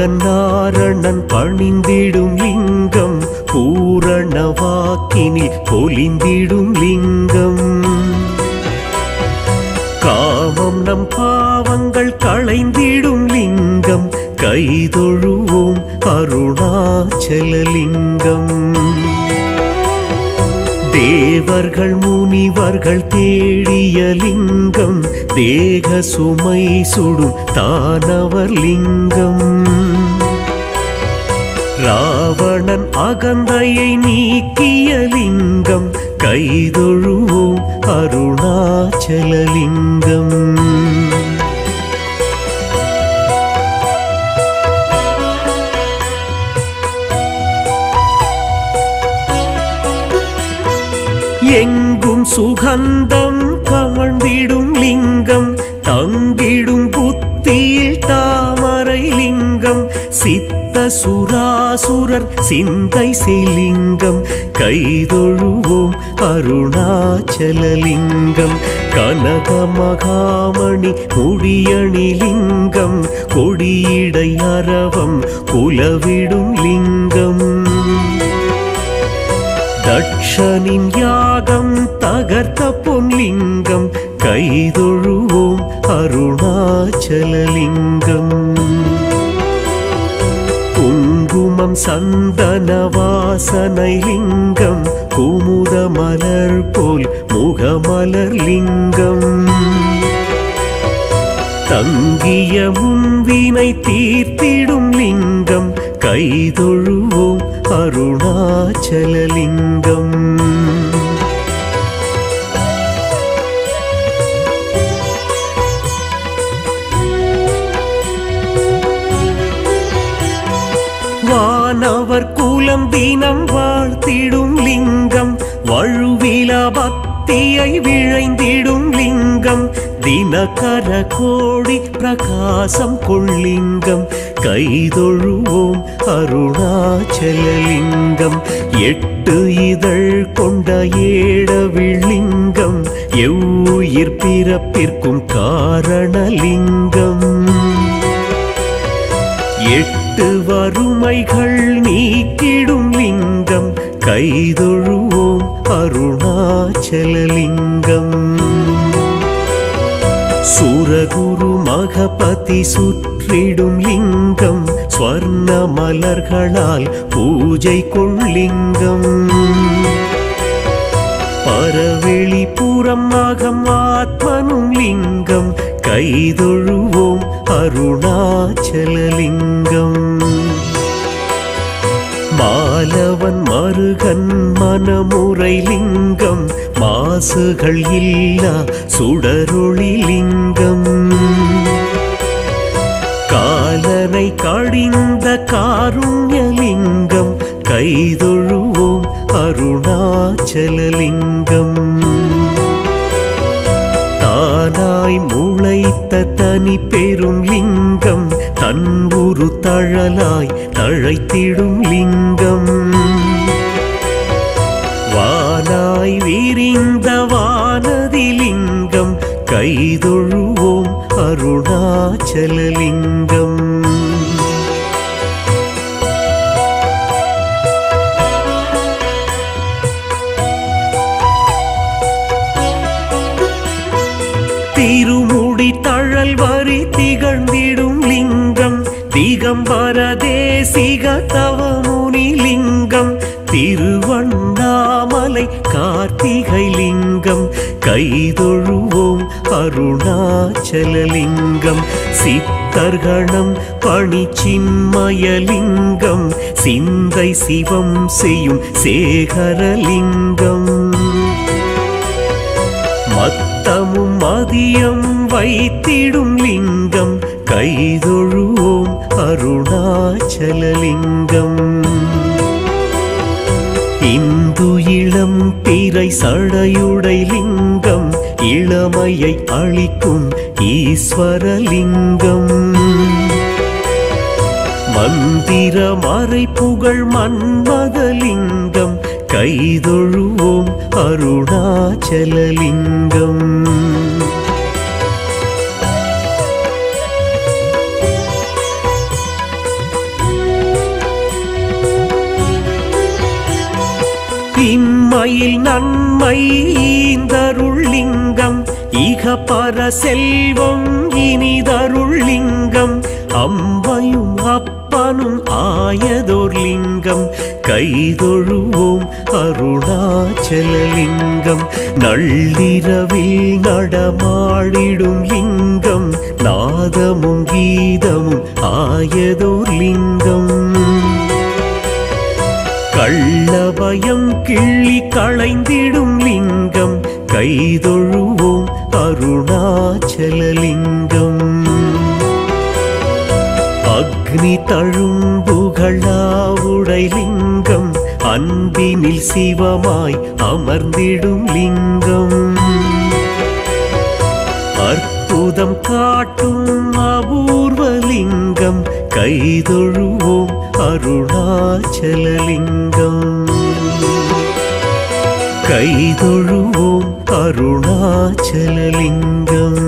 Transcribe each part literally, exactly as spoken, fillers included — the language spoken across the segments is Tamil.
மகன் நாரணன் பணிந்திடும் லிங்கம் பூரண வாக்கினில் பொலிந்திடும் லிங்கம் காமம் நம் பாவங்கள் களைந்திடும் லிங்கம் கைதொழுவோம் அருணாச்சலலிங்கம் தேவர்கள் முனிவர்கள் தேடிய லிங்கம் தேக சுமை சுடும் தானவர் லிங்கம் ராவணன் அகந்தையை நீக்கிய லிங்கம் கைதொழுவோம் அருணாச்சலலிங்கம் எங்கும் சுகந்தம் கமழ்ந்திடும் லிங்கம் தங்கிடும் புத்தியில் தாமரை லிங்கம் சித்த சுராசுரர் சிந்தை செய்லிங்கம் கைதொழுவோம் அருணாச்சலலிங்கம் கனக மகாமணி முடியணி லிங்கம் கொடியிடை அரவம் குலவிடும் லிங்கம் தட்சனின் யாகம் தகர்த்த பொன்லிங்கம் கைதொழுவோம் அருணாச்சலலிங்கம் குங்குமம் சந்தன வாசனை லிங்கம் குமுத மலர் போல் முகமலர் லிங்கம் தங்கிய முன்வினை தீர்த்திடும் லிங்கம் கைதொழுவோம் அருணாச்சலலிங்கம் வானவர் குலம் தினம் வாழ்த்திடும் லிங்கம் வழுவில பக்தியை விழைந்திடும் லிங்கம் தினகர கோடி பிரகாசம் கொள்ளிங்கம் கைதொழுவோம் அருணாச்சலலிங்கம் எட்டு இதழ் கொண்ட ஏடவிலிங்கம் எவ்வுயிர் பிறப்பிற்கும் காரணலிங்கம் எட்டு வறுமைகள் நீக்கிடும் லிங்கம் கைதொழுவோம் அருணாச்சலலிங்கம் சூரகுரு மகபதி சுற்றிடும் லிங்கம் ஸ்வர்ண மலர்களால் பூஜை கொள்ளிங்கம் பரவெளி புறம் மகம் ஆத்மனும் லிங்கம் கைதொழுவோம் அருணாச்சலலிங்கம் மாலவன் மருகன் மனமுறை லிங்கம் மாசுகள் இல்லா சுடரொளி லிங்கம் காலனை கடிந்த காருண்யலிங்கம் கைதொழுவோம் அருணாச்சலலிங்கம் தானாய் முளைத்த தனி பெரும் லிங்கம் தன் உரு தழலாய் தழைத்திடும் லிங்கம் வானாய் விரிந்த வானதி லிங்கம் கைதொழுவோம் அருணாச்சலலிங்கம் திருமுடி தழல் வரி திகழ்ந்திடும் லிங்கம் திகம்பர தேசிக தவமுனி லிங்கம் திருவண்ணாமலை கார்த்திகை லிங்கம் கைதொழுவோம் அருணாச்சலலிங்கம் சித்தர்கணம் பணி சின்மயலிங்கம் சிந்தை சிவம் செய்யும் சேகரலிங்கம் மத்தமும் மதியம் வைத்திடும் லிங்கம் கைதொழுவோம் அருணாச்சலலிங்கம் இந்து இளம் பிறை சடையுடை லிங்கம் இளமையை அளிக்கும் ஈஸ்வரலிங்கம் மந்திர மறை புகழ் மன்மதலிங்கம் கைதொழுவோம் அருணாச்சலலிங்கம் இம்மையில் நன்மை ஈந்தருள்ளிங்கம் இக பர செல்வம் இனிதருள்ளிங்கம் அம்மையும் அப்பனும் ஆயதோர் லிங்கம் கைதொழுவோம் அருணாச்சலலிங்கம் நள்ளிரவில் நடமாடிடும் லிங்கம் நாதமும் கீதமும் ஆயதோர் லிங்கம் கள்ளபயம் கிள்ளி களைந்திடும் லிங்கம் கைதொழுவோம் அருணாச்சலலிங்கம் அக்னி தழும்புகளாவுடை லிங்கம் அன்பினில் சிவமாய் அமர்ந்திடும் லிங்கம் அற்புதம் காட்டும் அபூர்வலிங்கம் கைதொழுவோம் அருணாச்சலலிங்கம் கைதொழுவோம் அருணாச்சலலிங்கம்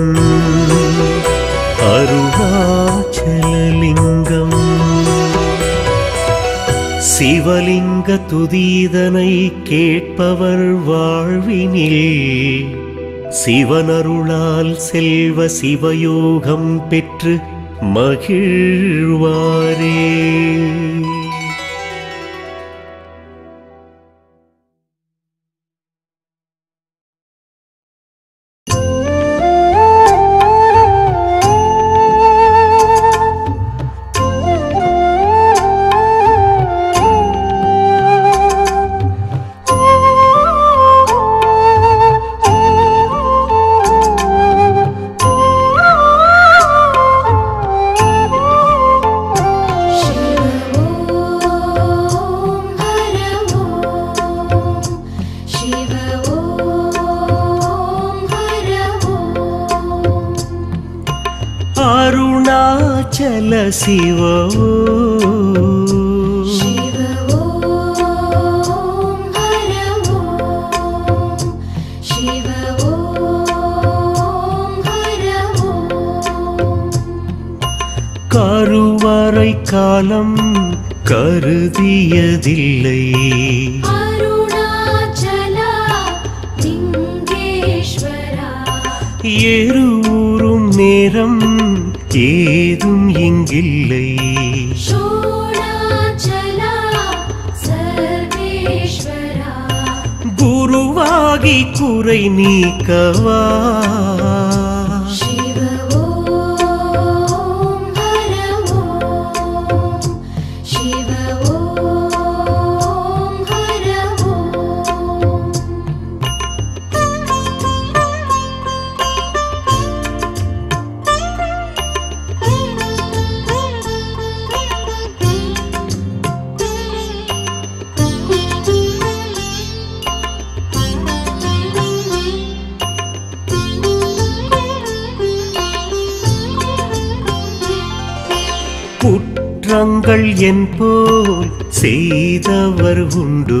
அருணாச்சலலிங்கம் சிவலிங்க துதீதனை கேட்பவர் வாழ்வினில் சிவனருளால் செல்வ சிவயோகம் பெற்று மகிழ்வாரே. அருணாச்சல சிவ சிவ ஓம் ஹர ஓம் சிவ ஓம் ஹர ஓம் கருவறை காலம் கருதியதில்லை அருணாச்சலா லிங்கேஸ்வரா ஏறும் நேரம் ஏதும் இங்கில்லை சோணாச்சலா சர்வேஸ்வரா குருவாகி குறை நீக்கவா சிவ ஓம் ஹர ஓம் சிவ ஓம் ஹர ஓம் குற்றங்கள் என் போல் செய்தவர் உண்டு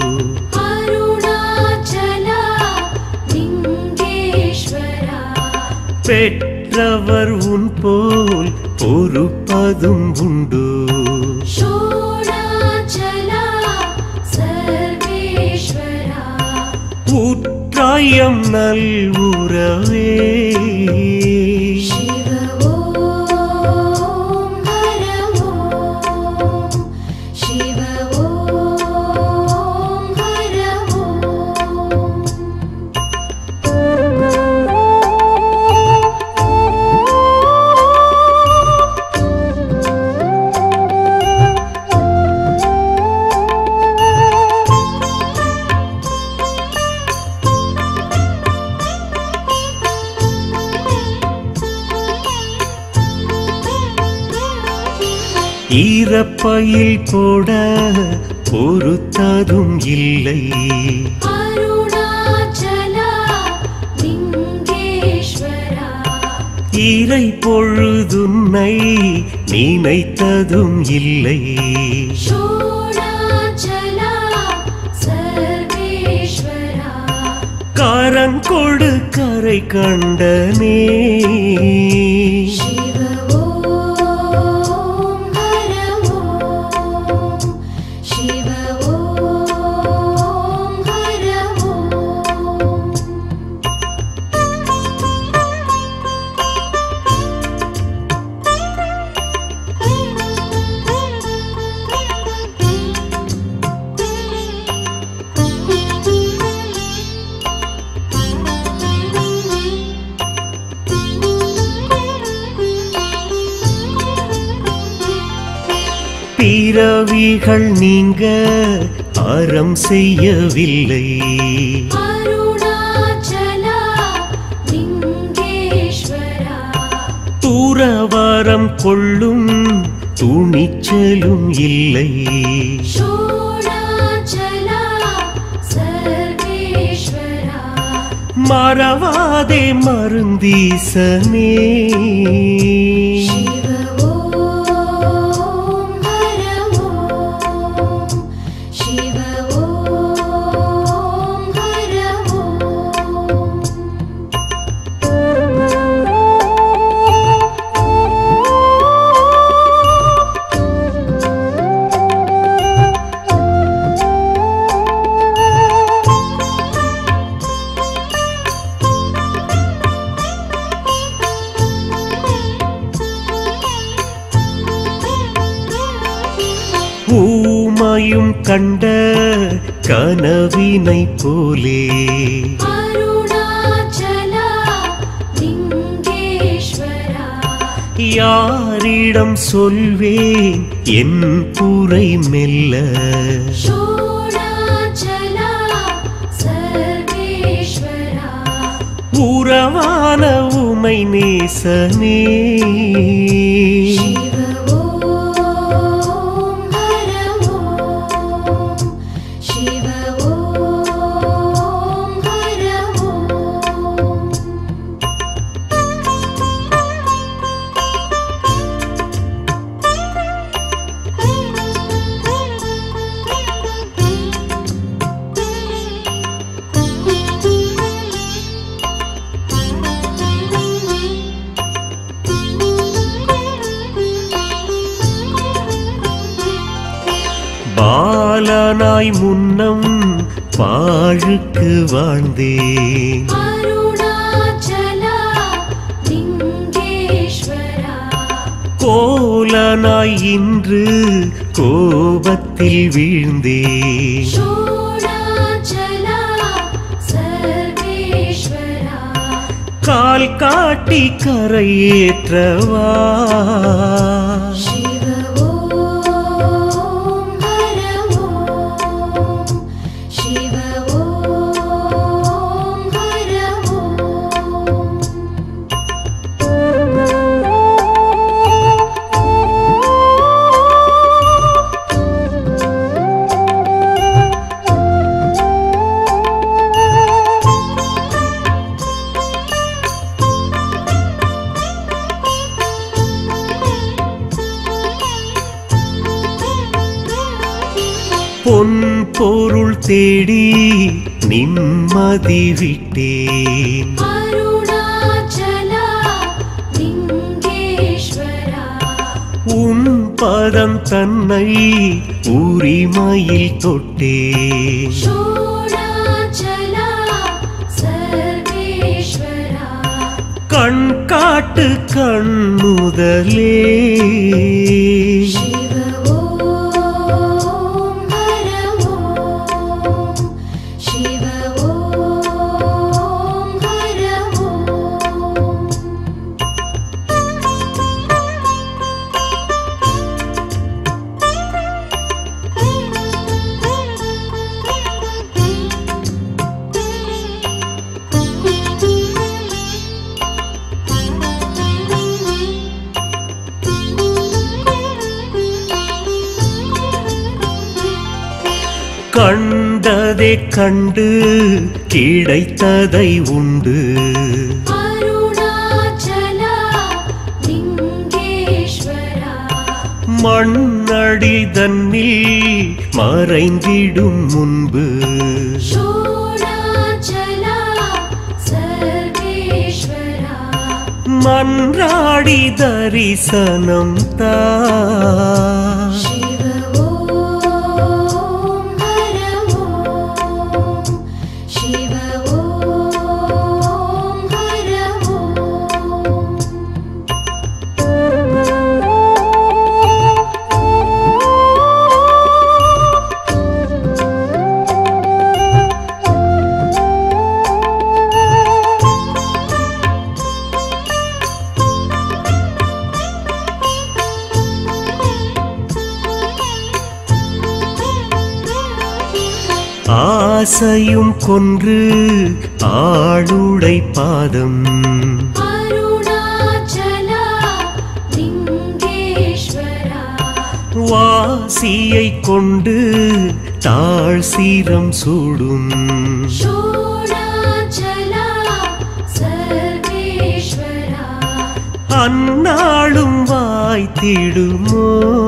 அருணாச்சலா லிங்கேஸ்வரா பெற்றவர் உன் போல் பொறுப்பதும் உண்டு சோணாச்சலா சர்வேஸ்வரா உற்றாயம் நல்வுறவே சிவ ஓம் ஹர ஓம் சிவ ஓம் ஹர ஓம் ஈரப்பையில் போட பொறுத்ததும் இல்லை அருணாச்சலா லிங்கேஸ்வரா இறை பொழுதுன்னை நினைத்ததும் இல்லை சோணாச்சலா சர்வேஸ்வரா கரங்கொடு கரை கண்டனே சிவ ஓம் ஹர ஓம் சிவ ஓம் ஹர பிறவிகள் நீங்க அறம் செய்யவில்லை. அருணாச்சலா லிங்கேஸ்வரா துறவரம் கொள்ளும் துணிச்சலும் இல்லை. ஷோடாச்சலா சர்வேஸ்வரா மறவாதே மருந்தீசனே. சிவ ஓம் ஹர ஓம் சிவ ஓம் ஹர ஓம். ஊமையும் கண்ட கனவினை போலே அருணாச்சலா லிங்கேஸ்வரா யாரிடம் சொல்வேன் என் குறை மெல்ல. ஷோடாச்சலா சர்வேஸ்வரா உறவான உமை நேசனே. சிவ ஓம் ஹர ஓம் சிவ ஓம் ஹர ஓம். பாலனாய் முன்னம் பாழுக்கு வாழ்ந்தேன். அருணாச்சலா லிங்கேஸ்வரா கோலனாய் இன்று கோபத்தில் வீழ்ந்தேன். ஷோடாச்சலா சர்வேஸ்வரா கால் காட்டி கரையேற்றவா. சிவ ஓம் ஹர ஓம் சிவ ஓம் ஹர ஓம். பொன் பொருள் தேடி நிம்மதி விட்டேன். அருணாச்சலா லிங்கேஸ்வரா உன் பதம் தன்னை உரிமையில் தொட்டேன். ஷோடாச்சலா சர்வேஸ்வரா கண் காட்டு கண்ணுதலே. சிவ ஓம் ஹர ஓம் சிவ ஓம் ஹர ஓம். கண்டதை கண்டு கிடைத்ததை உண்டு. அருணாச்சலா லிங்கேஸ்வரா மண்ணடி தன்னில் மறைந்திடும் முன்பு. ஷோடாச்சலா சர்வேஸ்வரா மன்றாடி தரிசனம் தா. சிவ ஓம் ஹர ஓம் சிவ ஓம் ஹர ஓம். ஆசையும் கொன்று ஆளுடை பாதம் அருணாச்சலா லிங்கேஸ்வரா வாசியை கொண்டு தாழ் சீரம் சூடும் ஷோடாச்சலா சர்வேஸ்வரா அந்நாளும் வாய்த்திடுமோ